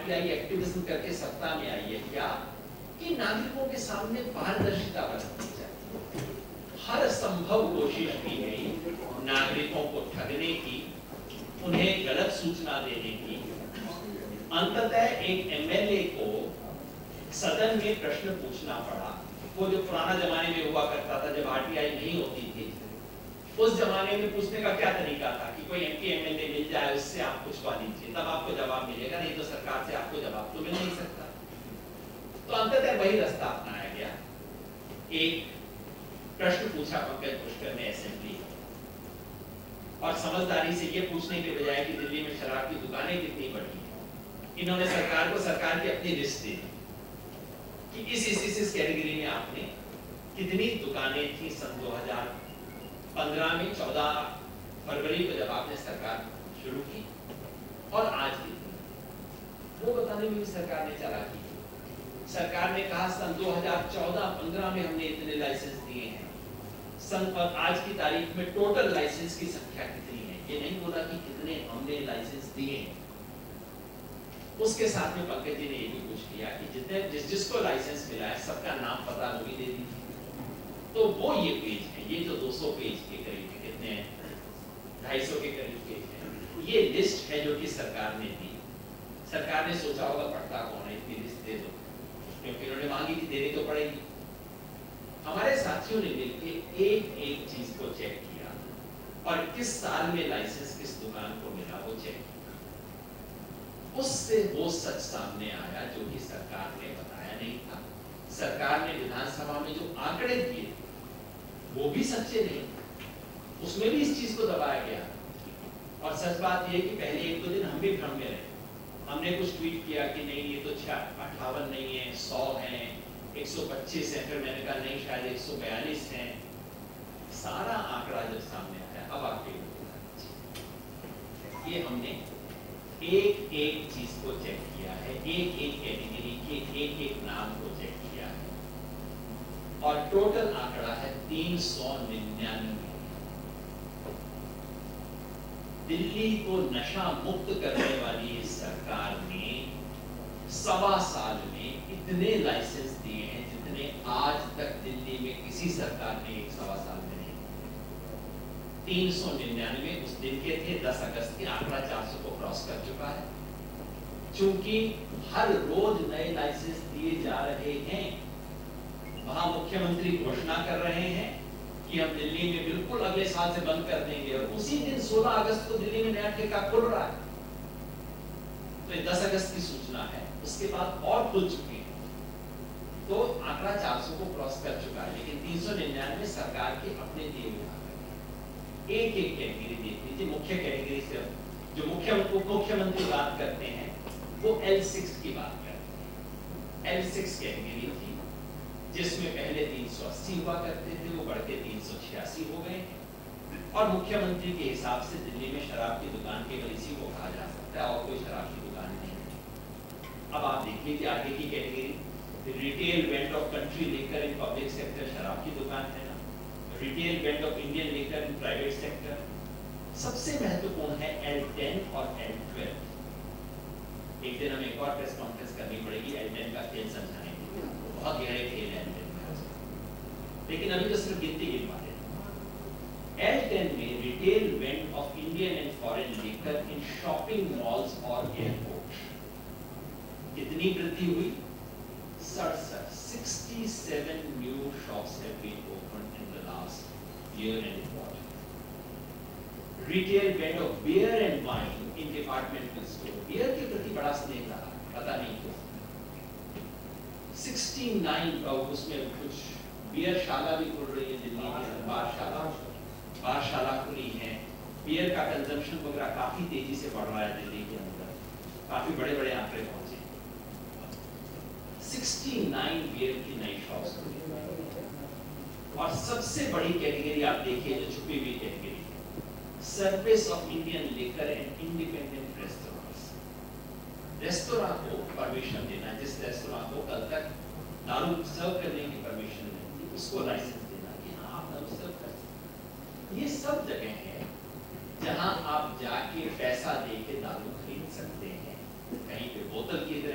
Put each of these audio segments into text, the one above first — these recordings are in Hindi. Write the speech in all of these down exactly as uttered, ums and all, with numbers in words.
आरटीआई एक्टिविज्म करके सत्ता में आई है क्या कि नागरिकों के सामने पारदर्शिता बरतनी चाहिए। हर संभव कोशिश की गई नागरिकों को ठगने की, उन्हें गलत सूचना देने की। अंततः एक एमएलए को सदन में प्रश्न पूछना पड़ा। वो जो पुराना जमाने में हुआ करता था जब आरटीआई नहीं होती थी, उस जमाने में पूछने का क्या तरीका था कि कोई एमपी एमएलए मिल जाए उससे आप पूछवा लीजिए, तब आपको जवाब मिलेगा, नहीं तो सरकार से आपको जवाब तो मिल नहीं सकता। तो अंततः वही रास्ता अपनाया गया। एक प्रश्न पूछा पंकज पुष्कर ने असेंबली और समझदारी से ये पूछने के बजाय कि दिल्ली में शराब की दुकानें कितनी बढ़ी हैं, इन्होंने सरकार को सरकार की अपनी लिस्ट दी कि इस इस इस कैटेगरी में आपने कितनी दुकानें थी सन दो हज़ार पंद्रह में, चौदह फरवरी को जब आपने सरकार शुरू की, और आज कितनी, वो बताने में भी सरकार ने चालाकी की। सरकार ने कहा सन दो हज़ार चौदह पंद्रह में हमने इतने लाइसेंस दिए हैं, सन पर आज की तारीख में टोटल लाइसेंस की संख्या कितनी है, ये नहीं बोला कि कितने हमने लाइसेंस दिए हैं। उसके साथ में पंकज जी ने ये भी पूछ लिया कि जितने जिस जिसको लाइसेंस मिला है सबका नाम पता वो भी दे दीजिए। तो वो ये पेज है, ये जो दो सौ पेज के करीब कितने ढाई सौ के करीब पेज है, ये लिस्ट है जो कि सरकार ने दी। सरकार ने सोचा होगा पढ़ता कौन है, इतनी लिस्ट दे दो, क्योंकि उन्होंने मांगी थी, देनी तो पड़ेगी। हमारे साथियों ने मिलकर एक एक चीज को चेक किया और किस साल में लाइसेंस किस दुकान को मिला वो चेक किया। उससे वो सच सामने आया जो कि सरकार ने बताया नहीं था। सरकार ने विधानसभा में जो आंकड़े दिए वो भी सच्चे नहीं, उसमें भी इस चीज को दबाया गया। और सच बात यह कि पहले एक दो दिन हम भी भ्रम में रहे, हमने कुछ ट्वीट किया कि नहीं ये तो अट्ठावन नहीं है, सौ है, एक सौ पच्चीस है, फिर मैंने कहा नहीं शायद एक सौ बयालीस है। सारा आंकड़ा जब सामने आया, अब आप ये हमने एक एक चीज को चेक किया है, एक एक कैटेगरी के एक एक नाम को चेक किया है, और टोटल आंकड़ा है तीन सौ निन्यानवे। दिल्ली को नशा मुक्त करने वाली इस सरकार ने सवा साल में इतने लाइसेंस दिए हैं जितने आज तक दिल्ली में किसी सरकार ने एक सवा साल में नहीं। तीन सौ निन्यानवे उस दिन के थे, दस अगस्त के, आंकड़ा चार सौ को क्रॉस कर चुका है। चूंकि हर रोज नए लाइसेंस दिए जा रहे हैं, वहां मुख्यमंत्री घोषणा कर रहे हैं कि हम दिल्ली में बिल्कुल अगले साल से बंद कर देंगे, और उसी दिन सोलह अगस्त को दिल्ली में नया ठेका खुल रहा है। तो ये दस अगस्त की सूचना है, उसके बाद और खुल चुके हैं। तो आंकड़ा चार सौ को क्रॉस कर चुका है, लेकिन तीन सौ निन्यानवे सरकार के अपने दिए हुए आंकड़े। एक एक कैटेगरी देख लीजिए। मुख्य कैटेगरी से जो मुख्य मुख्यमंत्री बात करते हैं वो एल सिक्स की बात करते हैं। एल सिक्स कैटेगरी थी जिसमें पहले तीन सौ अस्सी हुआ करते थे, वो बढ़ के तीन सौ छियासी हो गए, और मुख्यमंत्री के हिसाब से दिल्ली में शराब की दुकान केवल इसी को कहा जा सकता है, और कोई शराब की दुकान नहीं है। अब आप देख लीजिए आगे की category, retail vend of country liquor in public sector, शराब की दुकान है ना, retail vend of Indian liquor in private sector. सबसे महत्वपूर्ण है एल टेन और एल ट्वेल्व। एक दिन हमें एक और प्रेस कॉन्फ्रेंस करनी पड़ेगी एल टेन का खेल समझाने के लिए, बहुत गहरे खेल है एल टेन में, लेकिन अभी तो सिर्फ गिनती गिनवा दें। एल टेन में retail vend of Indian and foreign liquor in shopping malls और एयरपोर्ट कितनी वृद्धि हुई? सड़सठ, sixty seven new shops have been opened in the last year and quarter. Retail vend of beer and wine in departmental store, beer के प्रति बड़ा स्नेह रहा, पता नहीं क्यों। उनहत्तर का उसमें कुछ बियर शाला भी खुल रही है दिल्ली में, बारशाला बारशाला खुली है, बियर का कंजम्पशन वगैरह काफी तेजी से बढ़ रहा है दिल्ली के अंदर, काफी बड़े बड़े आंकड़े पहुंचे। उनहत्तर बियर की नई शॉप्स खुली, और सबसे बड़ी कैटेगरी आप देखिए जो छुपी हुई category, service of Indian liquor and independent restaurants. Restaurant को परमिशन देना, जिस रेस्टोरेंट को कल तक दारू सर्व करने की परमिशन नहीं थी, उसको लाइसेंस देना कि हाँ आप दारू सर्व कर सकते। ये सब जगह है जहां आप जाके पैसा दे के दारू खरीद सकते हैं। कहीं पे बोतल की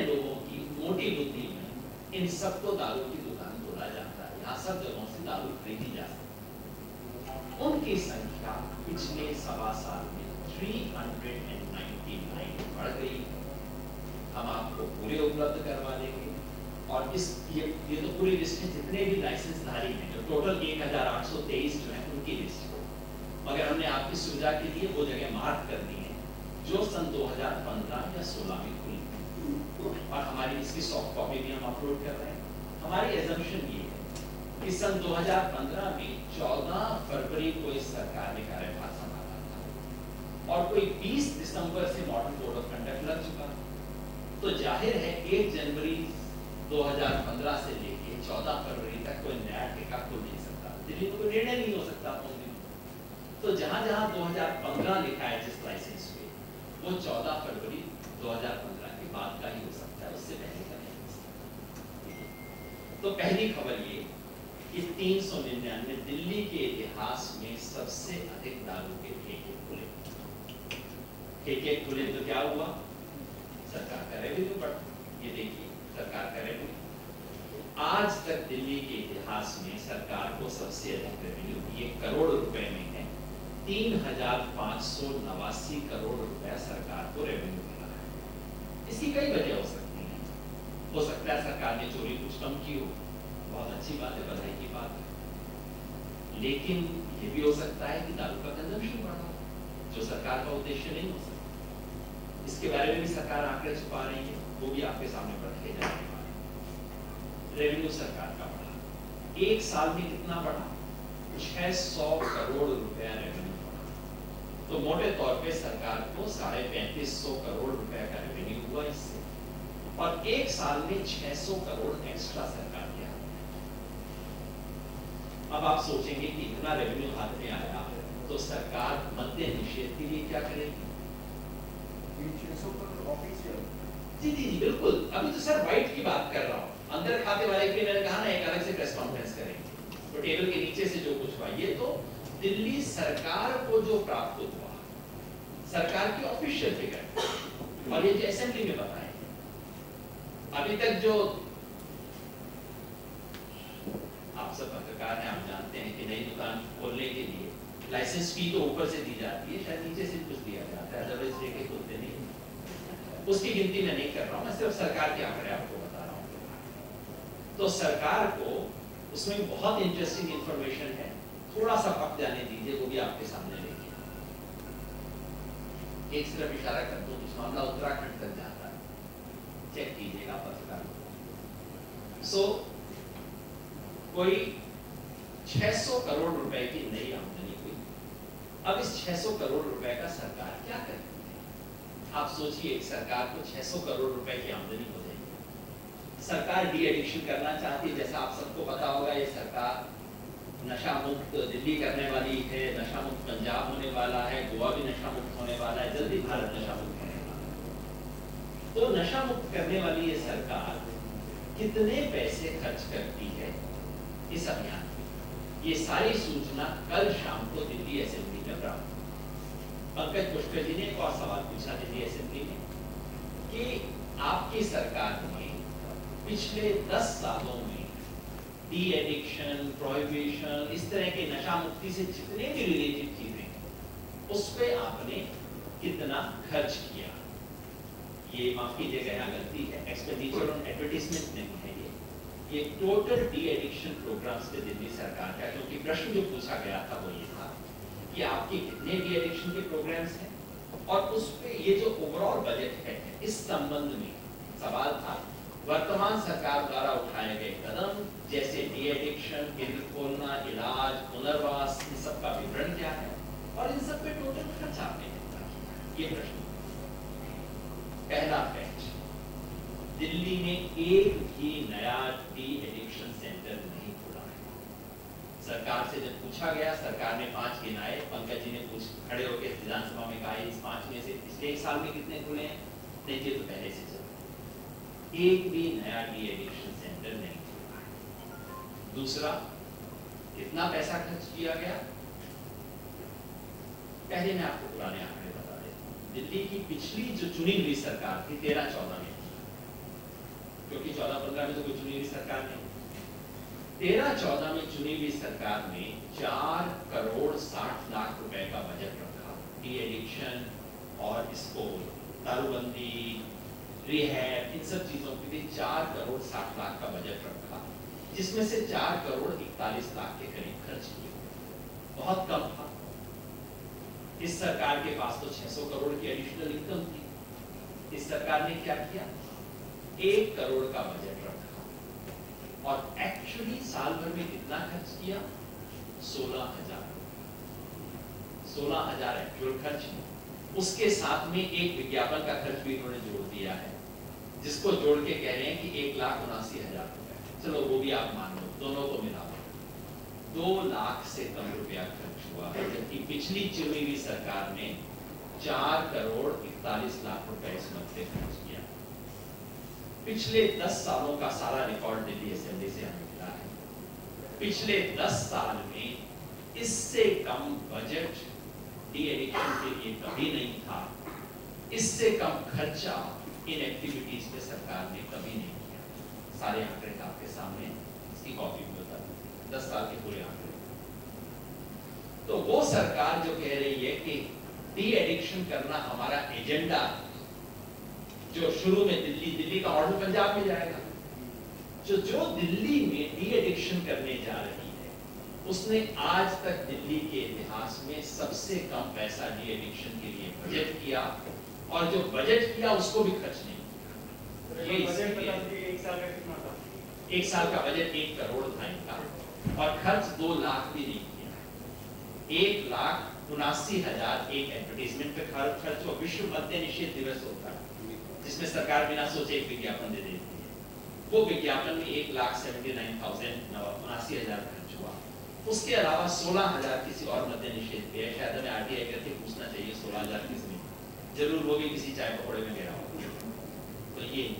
लोगों की मोटी बुद्धि में इन सबको दारू की दुकान बोला जाता है। यहाँ सब जगहों से दारू खरीदी जा सकती है। उनकी संख्या पिछले सवा साल में तीन सौ निन्यानवे बढ़ गई। हम आपको पूरे उपलब्ध करवा देंगे और इस ये ये तो पूरी लिस्ट में जितने भी लाइसेंसधारी हैं, जो टोटल एक हज़ार आठ सौ तेईस जो है उनकी लिस्ट है। मगर हमने आपकी सुविधा के लिए वो जगह मार्क कर दी है जो सन दो हज़ार पंद्रह या सोलह में खुली, और हमारी इसकी सॉफ्ट कॉपी भी हम अपलोड कर रहे हैं। हमारी एजम्पशन ये है कि सन दो हज़ार पंद्रह में चौदह फरवरी को इस सरकार ने कार्यभार संभाला था और कोई बीस दिसंबर से मॉडल कोड ऑफ कंडक्ट लग चुका, तो जाहिर है एक जनवरी दो हज़ार पंद्रह से लेके चौदह फरवरी तक कोई नया ठेका खुल नहीं सकता, दिल्ली में कोई निर्णय नहीं हो सकता उन दिनों। तो जहां जहां दो हज़ार पंद्रह लिखा है जिस लाइसेंस पे, वो चौदह फरवरी दो हज़ार पंद्रह के बाद का ही हो सकता है, उससे पहले का नहीं हो सकता। तो पहली खबर ये कि तीन सौ निन्यानवे दिल्ली के इतिहास में सबसे अधिक दारू के ठेके खुले। ठेके खुले तो क्या हुआ, सरकार का रेवेन्यू बढ़ा। ये देखिए सरकार का रेवेन्यू आज तक दिल्ली के इतिहास में सरकार को सबसे अधिक रेवेन्यू ये करोड़ रुपए में है। तीन हजार पांच सौ नवासी करोड़ रुपया सरकार को रेवेन्यू मिला है। इसकी कई वजह हो सकती हैं। हो सकता है सरकार ने चोरी कुछ कम की हो, बहुत अच्छी बात है, बधाई की बात है। लेकिन ये भी हो सकता है कि दारू का कंजम्पशन बढ़ा, जो सरकार का उद्देश्य नहीं हो सकता। इसके बारे में भी सरकार आंकड़े छुपा रही है, वो भी आपके सामने रखे जाने वाले। रेवेन्यू सरकार का बढ़ा, एक साल में कितना बढ़ा, छह सौ करोड़ रुपया रेवेन्यू बढ़ा। तो मोटे तौर पे सरकार को साढ़े पैंतीस सौ करोड़ रुपया का रेवेन्यू हुआ इससे, और एक साल में छह सौ करोड़ एक्स्ट्रा सरकार के हाथ में। अब आप सोचेंगे कि इतना रेवेन्यू हाथ में आया तो सरकार मद्य निषेध के लिए क्या करेगी? जी जी जी बिल्कुल, अभी तो सर वाइट की बात कर रहा हूँ। अंदर खाते वाले के मैंने कहा ना एक अलग से प्रेस कॉन्फ्रेंस करेंगे, तो टेबल के नीचे से जो कुछ हुआ ये तो दिल्ली सरकार को जो प्राप्त हुआ, सरकार की ऑफिशियल फिगर, और ये जो असेंबली में बताए अभी तक जो आप सब पत्रकार हैं, आप जानते हैं कि नई दुकान खोलने के लिए लाइसेंस फी तो ऊपर से दी जाती है, शायद नीचे से कुछ दिया जाता है, अदरवाइज लेके खुलते नहीं। उसकी गिनती मैं नहीं कर रहा हूं, मैं सिर्फ सरकार के आंकड़े आपको बता रहा हूं। तो सरकार को उसमें बहुत इंटरेस्टिंग इंफॉर्मेशन है, थोड़ा सा पक जाने दीजिए, वो भी आपके सामने लेके एक सिर्फ इशारा कर दूं, इस मामला उत्तराखंड तक जाता है, चेक कीजिएगा पत्रकार। सो कोई छह सौ करोड़ रुपए की नई आमदनी हुई। अब इस छह सौ करोड़ रुपए का सरकार क्या करेगी? आप सोचिए, सरकार को छह सौ करोड़ रुपए की आमदनी हो जाएगी, सरकार डी एडिक्शन करना चाहती है। जैसा आप सबको पता होगा, ये सरकार नशा मुक्त दिल्ली करने वाली है, नशा मुक्त पंजाब होने वाला है, गोवा भी नशा मुक्त होने वाला है, जल्दी भारत नशा मुक्त होने वाला है। तो नशा मुक्त करने वाली ये सरकार कितने पैसे खर्च करती है इस अभियान में, ये सारी सूचना कल शाम को दिल्ली असेंबली में प्राप्त। पंकज पुष्कर जी ने एक और सवाल पूछा दिल्ली असेंबली में कि आपकी सरकार ने पिछले दस सालों में डी एडिक्शन, प्रोहिबिशन, इस तरह के नशा मुक्ति से जितने भी रिलेटेड चीजें, उस पे आपने कितना खर्च किया? ये माफ कीजिएगा, यहाँ गलती है, एक्सपेंडिचर ऑन एडवर्टाइजमेंट नहीं है ये ये टोटल डी एडिक्शन प्रोग्राम्स पे दिल्ली सरकार का, क्योंकि प्रश्न जो पूछा गया था वो ये था कि आपके कितने डी एडिक्शन के प्रोग्राम्स हैं, और उस पे ये जो ओवरऑल बजट है, इस संबंध में सवाल था वर्तमान सरकार द्वारा उठाए गए कदम, जैसे डी एडिक्शन, केंद्र खोलना, इलाज, पुनर्वास, इन सब का विवरण क्या है और इन सब पे टोटल खर्च आपने कितना किया? ये प्रश्न। पहला फैक्ट, दिल्ली में एक भी नया डी एडिक्शन सेंटर नहीं खुला है। सरकार से जब पूछा गया, सरकार ने पांच गिनाए, पंकज जी ने पूछ खड़े होकर विधानसभा में कहा इस पांच में से पिछले एक साल में कितने खुले हैं? नहीं, ये तो पहले से चल, एक भी नया डी एडिक्शन सेंटर नहीं खुला है। दूसरा, कितना पैसा खर्च किया गया? पहले मैं आपको पुराने आंकड़े बता देता हूं। दिल्ली की पिछली जो चुनी हुई सरकार थी तेरह चौदह में, क्योंकि चौदह पंद्रह में तो कोई चुनी हुई सरकार नहीं। तेरह चौदह में चुनी हुई सरकार ने चार करोड़ साठ लाख रुपए का बजट रखा, डी एडिक्शन और इसको दारूबंदी, रिहैब, इन सब चीजों के लिए चार करोड़ साठ लाख का बजट रखा, जिसमें से चार करोड़ इकतालीस लाख के करीब खर्च किए। बहुत कम था। इस सरकार के पास तो छह सौ करोड़ की एडिशनल इनकम थी। इस सरकार ने क्या किया, एक करोड़ का बजट रखा और एक्चुअली साल भर में कितना खर्च किया, सोलह हजार सोलह हजार एक्चुअल खर्च। उसके साथ में एक विज्ञापन का खर्च भी उन्होंने जोड़ दिया है, जिसको जोड़ के कह रहे हैं कि एक लाख उनासी हजार रुपए। चलो वो भी आप मान लो, दोनों को मिला दो लाख से कम रुपया खर्च हुआ है, जबकि पिछली चुनी हुई सरकार ने चार करोड़ इकतालीस लाख रुपए इस मद से खर्च किया। पिछले दस सालों का सारा रिकॉर्ड दिल्ली असेंबली से हमें मिला है। पिछले दस साल में इससे कम बजट डी एडिक्शन के लिए कभी नहीं था, इससे कम खर्चा इन एक्टिविटीज पे सरकार ने कभी नहीं किया। सारे आंकड़े आपके सामने, इसकी कॉपी भी बता दूं, दस साल के पूरे आंकड़े। तो वो सरकार जो कह रही है कि डी एडिक्शन करना हमारा एजेंडा, जो शुरू में दिल्ली दिल्ली का मॉडल पंजाब में जाएगा, जो जो दिल्ली में डी एडिक्शन करने जा रही है, उसने आज तक दिल्ली के इतिहास में सबसे कम पैसा डी एडिक्शन के लिए बजट किया, और जो बजट किया उसको भी खर्च नहीं किया। ये एक साल का कितना था? एक साल का बजट एक करोड़ था इनका, और खर्च दो लाख भी नहीं किया। एक लाख उनासी हजार एक एडवर्टीजमेंट पे खर्च हुआ। विश्व मद्य निषेध दिवस होता है, जिसमें सरकार बिना सोचे एक विज्ञापन दे देती है। वो विज्ञापन में एक लाख सेवेंटी नाइन थाउजेंड उनासी हजार खर्च हुआ। उसके अलावा सोलह हजार किसी और मद्य निषेध पे है। शायद हमें आरटीआई करके पूछना चाहिए सोलह हजार किसमें, जरूर वो भी किसी चाय पकौड़े में गया होगा। तो ये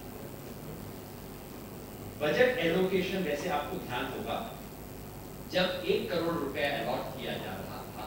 बजट एलोकेशन, वैसे आपको ध्यान होगा, जब एक करोड़ रुपए अलॉट किया जा रहा था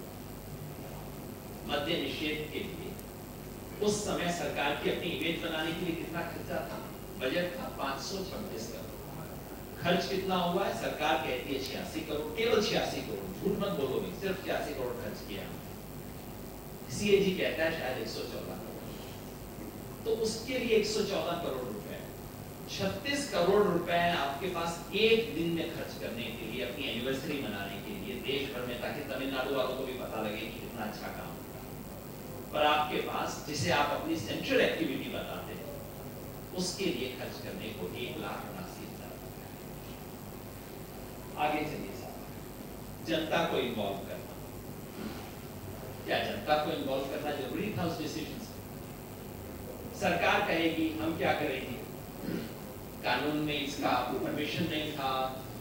मद्य निषेध के लिए, उस समय सरकार की अपनी इमेज बनाने के लिए कितना खर्चा था? बजट था पांच सौ छब्बीस करोड़। खर्च कितना हुआ है? सरकार कहती है छियासी करोड़, केवल छियासी करोड़, झूठ मत बोलो भी, सिर्फ छियासी करोड़ खर्च किया। सीएजी कहता है शायद एक सौ चौदह करोड़। तो उसके लिए एक सौ चौदह करोड़ रुपए, छत्तीस करोड़ रुपए आपके पास एक दिन में खर्च करने के लिए, अपनी एनिवर्सरी मनाने के लिए देश भर में, ताकि तमिलनाडु वालों को भी पता लगे कि कितना अच्छा काम होगा। पर आपके पास, जिसे आप अपनी सेंट्रल एक्टिविटी बताते हैं, उसके लिए खर्च करने को एक लाख उनासी हजार। आगे चलिए साहब, जनता को इन्वॉल्व करना। क्या जनता को इन्वॉल्व करना जरूरी था उस डिसीजन से? सरकार कहेगी हम क्या करेंगे, कानून में इसका परमिशन नहीं था,